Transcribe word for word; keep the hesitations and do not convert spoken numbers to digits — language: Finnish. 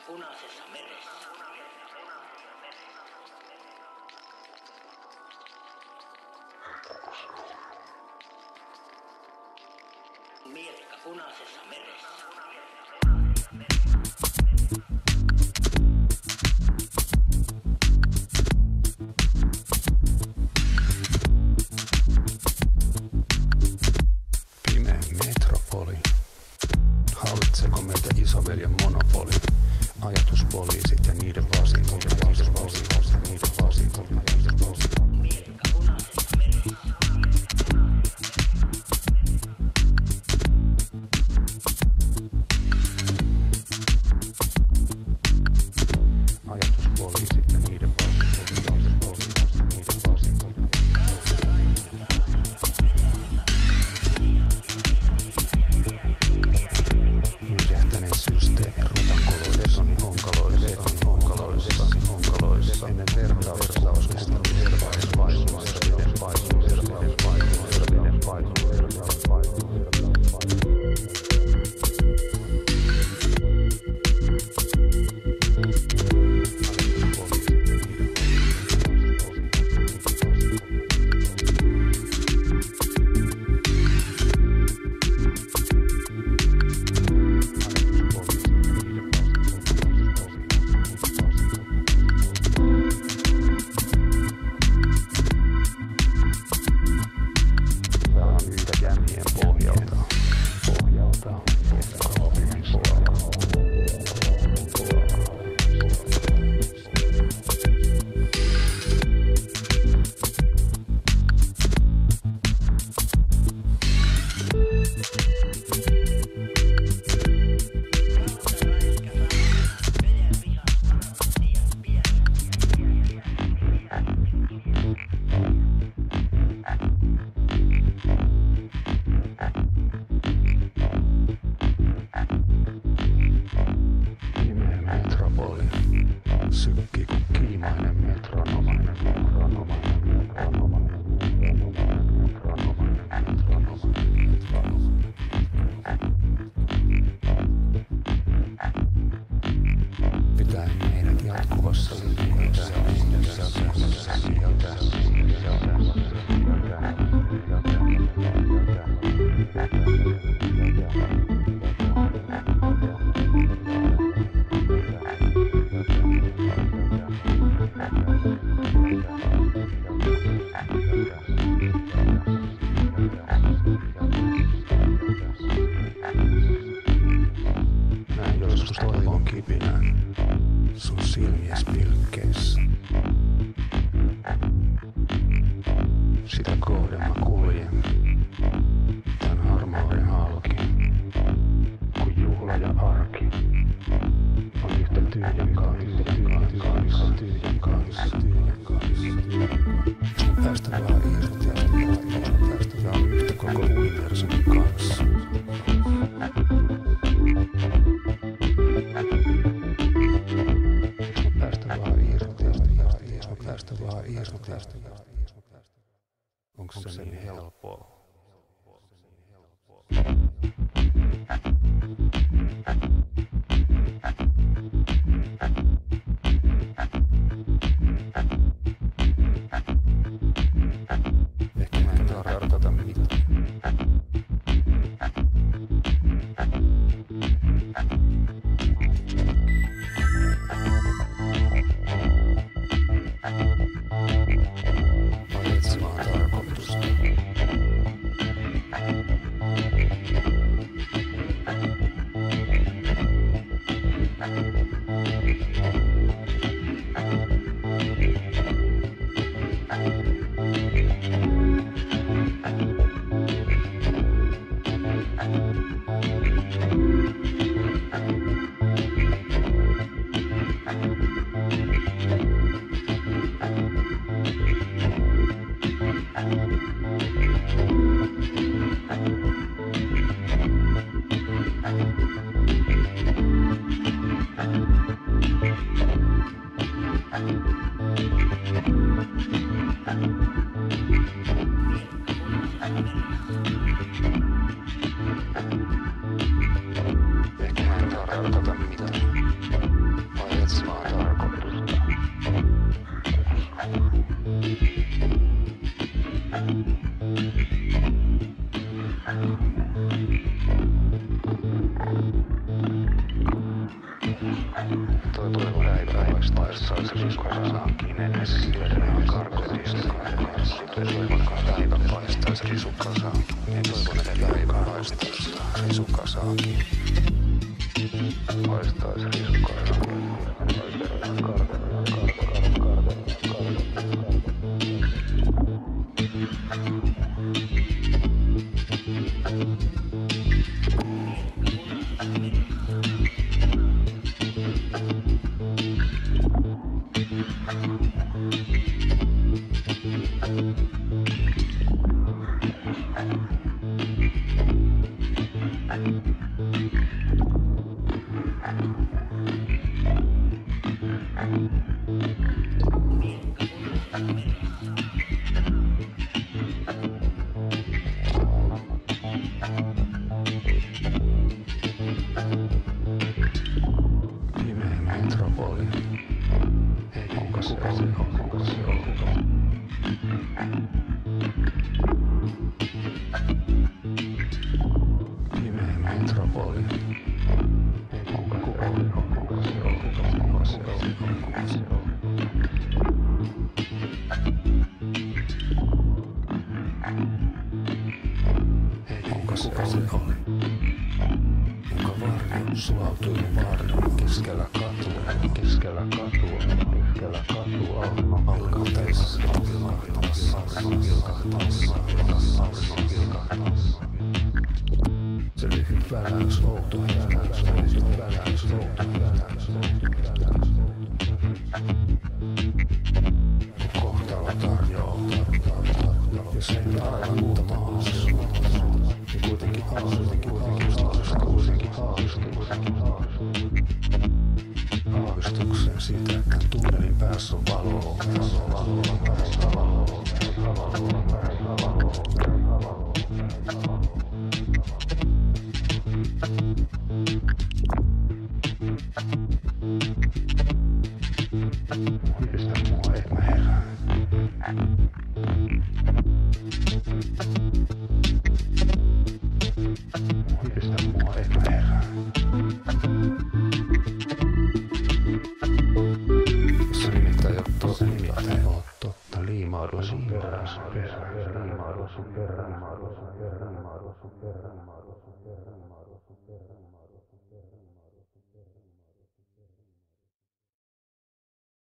punaisessa meressä. Miekka punaisessa meressä. Pimeä metropoli. Hallitseeko meitä isoveljen monopoli? Ajatuspoliisit ja niiden vasimut, niiden vasimut, niiden vasimut, niiden vasimut. Miekka punaisessa meressä. Ajatuspoliisit ja niiden vasimut, niiden vasimut, niiden vasimut. Nysähtäneen systeemi rutankoloidessa, honkaloidessa, honkaloidessa, honkaloidessa. Ennen vertausta kosmesta vertaisen vaisuudessa, veden vaisuudessa, veden vaisuudessa, veden vaisuudessa, veden vaisuudessa. Sykkii kuin kiimainen metronomainen, metronomainen, metronomainen, metronomainen, metronomainen, metronomainen, metronomainen. Pitää meidät jatkuvassa liikkeessä, jatkuvassa liikkeessä, näin joskus toivon kipinän sun silmies pilkkeissä. Sitä kohden mä kuljen tän harmauden halki, kun juhla ja arki on yhtä tyhjän kanssa, tyhjän kanssa, tyhjän kanssa, tyhjän kanssa. Päästä vaan irti, päästä vaan yhtä koko universumin kanssa. Päästä vaan irti, päästä vaan irti. Onko se niin helppoa? Ehkä mä en tarkoita mitään. Vai etsi vaan tarkoitusta. Ehkä mä en tarkoita mitään. Sais risukasaakin edes tiedän karkotista. Toivon, että päivä paistais risukasaakin. Toivon, että päivä paistais risukasaakin. Paistais risukasaakin. Sulautui varjon keskellä katua, keskellä katua, keskellä katua. Alkateissa vilkahtamassa, vilkahtamassa, vilkahtamassa. Se lyhyt väläys, outo väläys, lyhyt väläys, outo väläys, outo väläys. Kohtalo tarjoaa, ja sen arvanta maassa. Ja kuitenkin haaste, kuitenkin kuitenkin haaste. Aavistuksen siitä, että tunnelin päässä on valoa, valoa, valoa, valoa, valoa. Yhdistä mua, et mä herään. Yhdistä mua, et mä herään. Se nimittäin ei oo totta, nimittäin ei oo totta. Liimaudun sun perään, sun perään, liimaudun sun perään, liimaudun sun perään, liimaudun sun perään, liimaudun sun perään.